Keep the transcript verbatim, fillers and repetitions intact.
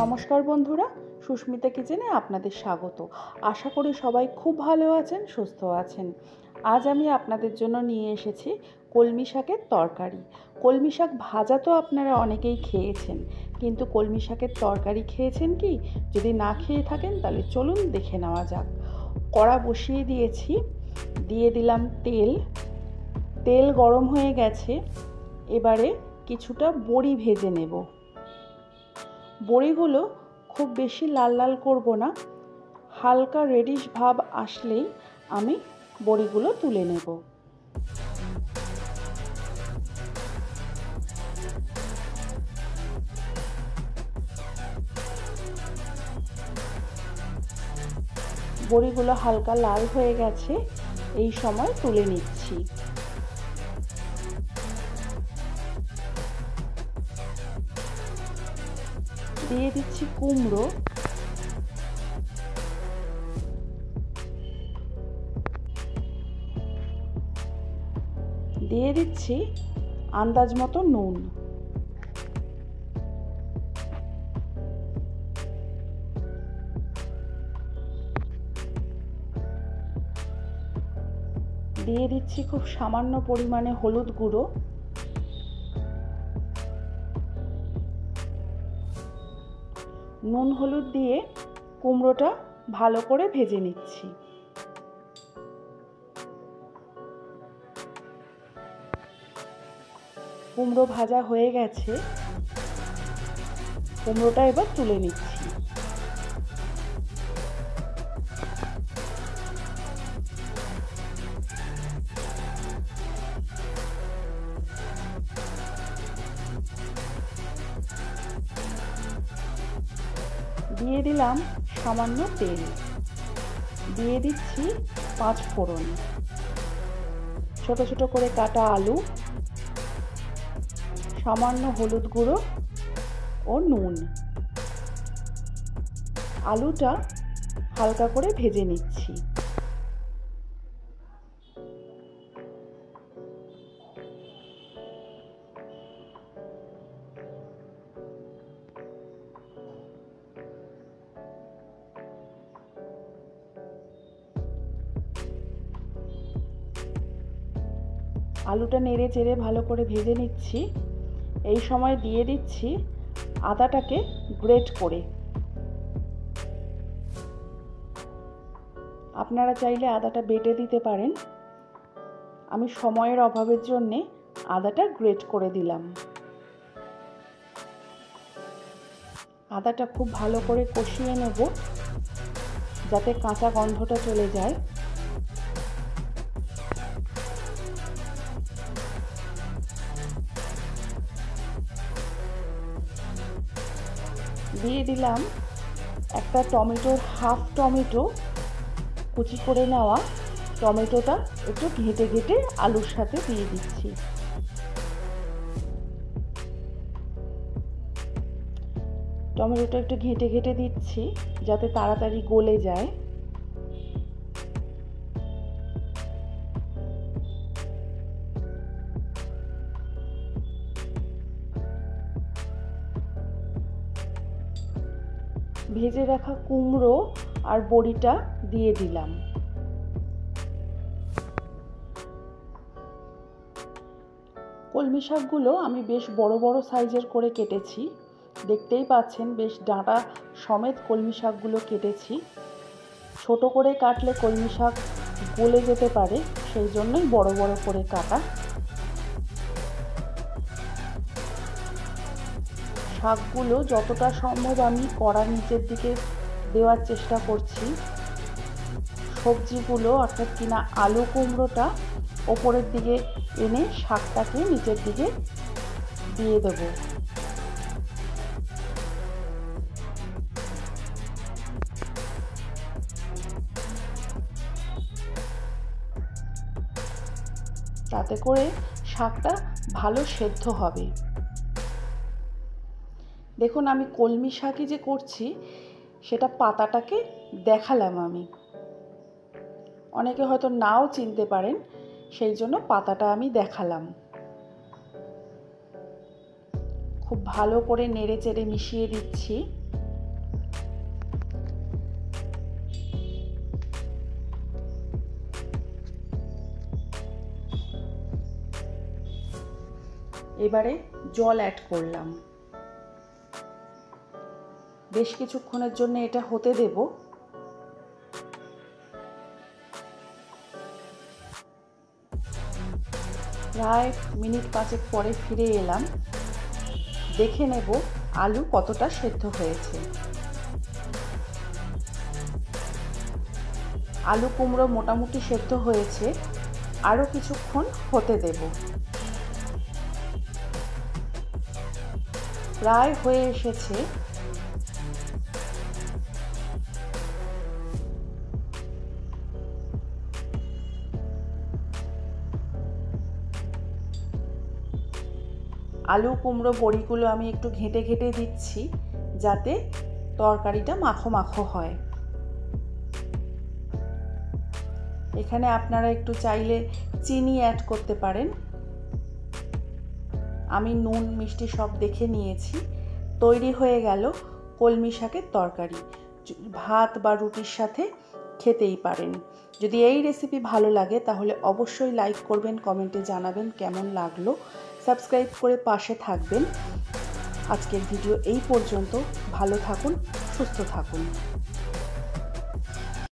নমস্কার বন্ধুরা, সুস্মিতা কিচেনে আপনাদের স্বাগত। আশা করি সবাই খুব ভালো আছেন, সুস্থ আছেন। আজ আমি আপনাদের জন্য নিয়ে এসেছি কলমি শাকের তরকারি। কলমি শাক ভাজা তো আপনারা অনেকেই খেয়েছেন, কিন্তু কলমি শাকের তরকারি খেয়েছেন কি? যদি না খেয়ে থাকেন তাহলে চলুন দেখে নেওয়া যাক। কড়া বসিয়ে দিয়েছি, দিয়ে দিলাম তেল। তেল গরম হয়ে গেছে, এবারে কিছুটা বড়ি ভেজে নেব। বড়িগুলো খুব বেশি লাল লাল করব না, হালকা রেডিশ ভাব আসলেই আমি বড়িগুলো তুলে নেব। বড়িগুলো হালকা লাল হয়ে গেছে, এই সময় তুলে নিচ্ছি। দিয়ে দিচ্ছি কুমড়ো, দিয়ে দিচ্ছি আন্দাজ মতো নুন, দিয়ে দিচ্ছি খুব সামান্য পরিমাণে হলুদ গুঁড়ো, নুন হলুদ দিয়ে কুমড়োটা ভালো করে ভেজে নিচ্ছি। কুমড়ো ভাজা হয়ে গেছে, কুমড়োটা এবার তুলে নিচ্ছি। দিয়ে দিলাম সামান্য তেল, দিয়ে দিচ্ছি পাঁচ ফোড়ন, ছোট ছোট করে কাটা আলু, সামান্য হলুদ গুঁড়ো ও নুন। আলুটা হালকা করে ভেজে নিচ্ছি। আলুটা নেড়ে চেড়ে ভালো করে ভেজে নিচ্ছি। এই সময় দিয়ে দিচ্ছি আদাটাকে গ্রেট করে। আপনারা চাইলে আদাটা বেটে দিতে পারেন, আমি সময়ের অভাবের জন্যে আদাটা গ্রেট করে দিলাম। আদাটা খুব ভালো করে কষিয়ে নেব, যাতে কাঁচা গন্ধটা চলে যায়। দিয়ে দিলাম একটা টমেটোর হাফ টমেটো, কুচি করে নেওয়া টমেটোটা একটু ঘেঁটে ঘেঁটে আলুর সাথে দিয়ে দিচ্ছি। টমেটোটা একটু ঘেঁটে ঘেঁটে দিচ্ছি যাতে তাড়াতাড়ি গলে যায়। ভেজে রাখা কুমড়ো আর বড়িটা দিয়ে দিলাম। কলমি শাকগুলো আমি বেশ বড় বড় সাইজের করে কেটেছি, দেখতেই পাচ্ছেন বেশ ডাঁটা সমেত কলমি শাকগুলো কেটেছি। ছোট করে কাটলে কলমি শাক গলে যেতে পারে, সেই জন্যই বড় বড় করে কাটা। শাকগুলো যতটা সম্ভব আমি কড়ার নিচের দিকে দেওয়ার চেষ্টা করছি। সবজিগুলো অর্থাৎ কিনা আলু কুমড়োটা ওপরের দিকে এনে শাকটাকে নিচের দিকে দিয়ে দেব। তাতে করে শাকটা ভালো সেদ্ধ হবে। দেখুন, আমি কলমি শাকই যে করছি সেটা পাতাটাকে দেখালাম আমি। অনেকে হয়তো নাও চিনতে পারেন, সেই জন্য পাতাটা আমি দেখালাম। খুব ভালো করে নেড়ে চেড়ে মিশিয়ে দিচ্ছি। এবারে জল অ্যাড করলাম। বেশ কিছুক্ষণের জন্য এটা হতে দেব। প্রায় মিনিট পাঁচেক পরে ফিরে এলাম। দেখে নেব আলু কতটা সেদ্ধ হয়েছে। আলু কুমড়ো মোটামুটি সেদ্ধ হয়েছে, আরও কিছুক্ষণ হতে দেব। প্রায় হয়ে এসেছে। আলু কুমড়ো বড়িগুলো আমি একটু ঘেঁটে ঘেঁটে দিচ্ছি যাতে তরকারিটা মাখো মাখো হয়। এখানে আপনারা একটু চাইলে চিনি অ্যাড করতে পারেন। আমি নুন মিষ্টি সব দেখে নিয়েছি। তৈরি হয়ে গেল কলমি শাকের তরকারি। ভাত বা রুটির সাথে খেতেই পারেন। যদি এই রেসিপি ভালো লাগে তাহলে অবশ্যই লাইক করবেন, কমেন্টে জানাবেন কেমন লাগলো। সাবস্ক্রাইব করে পাশে থাকবেন। আজকের ভিডিও এই পর্যন্ত। ভালো থাকুন, সুস্থ থাকুন।